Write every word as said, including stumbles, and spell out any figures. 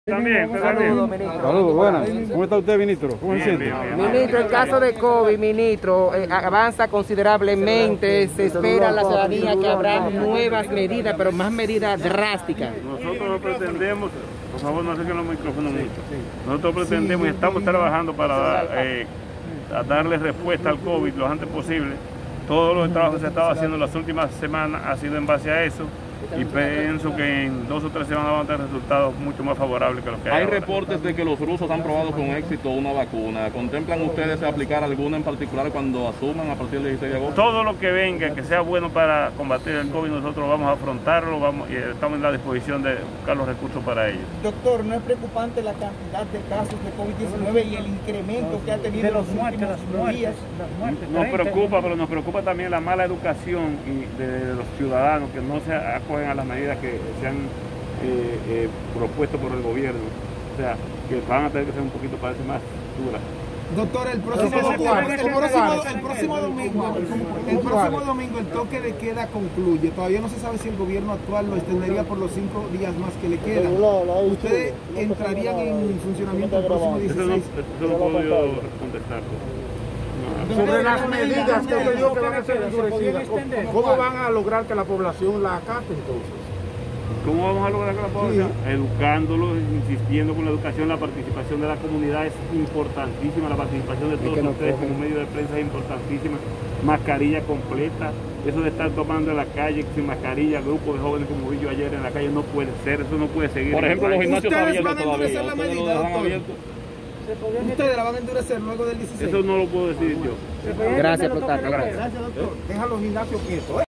También, Saludos, ministro. Saludos, buenas. ¿Cómo está usted, ministro? ¿Cómo se siente? Ministro, el caso de COVID, ministro, eh, avanza considerablemente. Se espera a la ciudadanía que habrá nuevas medidas, pero más medidas drásticas. Nosotros no pretendemos, por favor, no acerquen los micrófonos mucho. Nosotros pretendemos y estamos trabajando para eh, a darle respuesta al COVID lo antes posible. Todos los trabajos que se estaban haciendo en las últimas semanas ha sido en base a eso. Y pienso que en dos o tres semanas van a tener resultados mucho más favorables que los que hay Hay ahora. reportes de que los rusos han probado con éxito una vacuna. ¿Contemplan ustedes aplicar alguna en particular cuando asuman a partir del dieciséis de agosto? Todo lo que venga, que sea bueno para combatir el COVID, nosotros vamos a afrontarlo, vamos, y estamos en la disposición de buscar los recursos para ello. Doctor, ¿no es preocupante la cantidad de casos de COVID diecinueve y el incremento que ha tenido en los últimos días? Nos preocupa, pero nos preocupa también la mala educación y de, de los ciudadanos que no se acogen a las medidas que se han eh, eh, propuesto por el gobierno. O sea, que van a tener que ser un poquito, parece, más duras. Doctor, el próximo, el próximo, el próximo domingo, el próximo domingo el toque de queda concluye. Todavía no se sabe si el gobierno actual lo extendería por los cinco días más que le quedan. ¿Ustedes entrarían en funcionamiento el próximo dieciséis? Eso no, eso no puedo yo contestar. Sobre las medidas que usted dijo que van a ser endurecidas, ¿cómo van a lograr que la población la acate entonces? ¿Cómo vamos a lograr que la población? Sí. Educándolos, insistiendo con la educación, la participación de la comunidad es importantísima, la participación de todos ustedes como medio de prensa es importantísima, mascarilla completa, eso de estar tomando en la calle sin mascarilla, grupos de jóvenes como vi yo ayer en la calle, no puede ser, eso no puede seguir. Por ejemplo, los gimnasios abiertos todavía, la ¿ustedes lo dejan abierto? Ustedes la van a endurecer luego del dieciséis. Eso no lo puedo decir yo. Gracias, Plutarco. Gracias, doctor. Deja los gimnasios quietos.